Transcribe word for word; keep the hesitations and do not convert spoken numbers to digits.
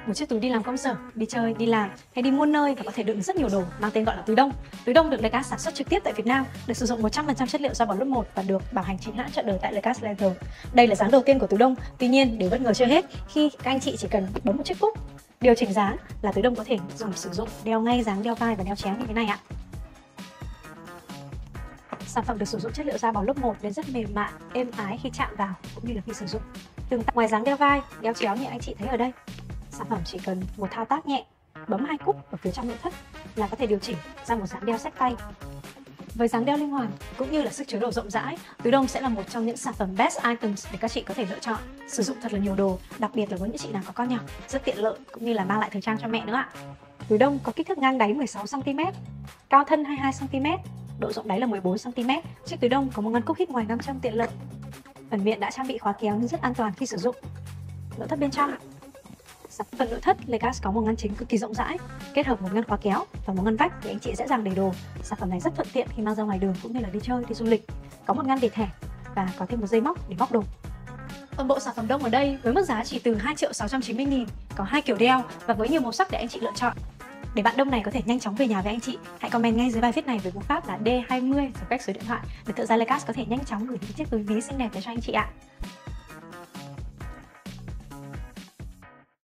Một chiếc túi đi làm công sở, đi chơi, đi làm hay đi muôn nơi và có thể đựng rất nhiều đồ mang tên gọi là túi đông. Túi đông được Lecas sản xuất trực tiếp tại Việt Nam, được sử dụng một trăm phần trăm chất liệu da bò lớp một và được bảo hành chính hãng trọn đời tại Lecas Leather. Đây là dáng đầu tiên của túi đông. Tuy nhiên, điều bất ngờ chưa hết khi các anh chị chỉ cần bấm một chiếc cúc điều chỉnh dáng là túi đông có thể dùng sử dụng đeo ngay dáng đeo vai và đeo chéo như thế này ạ. Sản phẩm được sử dụng chất liệu da bò lớp một nên rất mềm mại, êm ái khi chạm vào cũng như là khi sử dụng. Tương tác ngoài dáng đeo vai, đeo chéo như anh chị thấy ở đây, sản phẩm chỉ cần một thao tác nhẹ, bấm hai cúc ở phía trong nội thất là có thể điều chỉnh ra một dáng đeo xách tay. Với dáng đeo linh hoạt cũng như là sức chứa đồ rộng rãi, túi đông sẽ là một trong những sản phẩm best items để các chị có thể lựa chọn, sử dụng thật là nhiều đồ, đặc biệt là với những chị nào có con nhỏ, rất tiện lợi cũng như là mang lại thời trang cho mẹ nữa ạ. Túi đông có kích thước ngang đáy mười sáu xăng ti mét, cao thân hai mươi hai xăng ti mét, độ rộng đáy là mười bốn xăng ti mét. Chiếc túi đông có một ngăn cúc hít ngoài nam châm tiện lợi. Phần miệng đã trang bị khóa kéo nên rất an toàn khi sử dụng. Nội thất bên trong, phần nội thất Lecas có một ngăn chính cực kỳ rộng rãi, kết hợp một ngăn khóa kéo và một ngăn vách để anh chị dễ dàng để đồ. Sản phẩm này rất thuận tiện khi mang ra ngoài đường cũng như là đi chơi, đi du lịch. Có một ngăn để thẻ và có thêm một dây móc để móc đồ. Toàn bộ sản phẩm đông ở đây với mức giá chỉ từ hai triệu sáu trăm chín mươi nghìn, có hai kiểu đeo và với nhiều màu sắc để anh chị lựa chọn. Để bạn đông này có thể nhanh chóng về nhà với anh chị, hãy comment ngay dưới bài viết này với cú pháp là D hai mươi rồi cách số điện thoại để tự ra Lecas có thể nhanh chóng gửi những chiếc túi ví xinh đẹp đến cho anh chị ạ.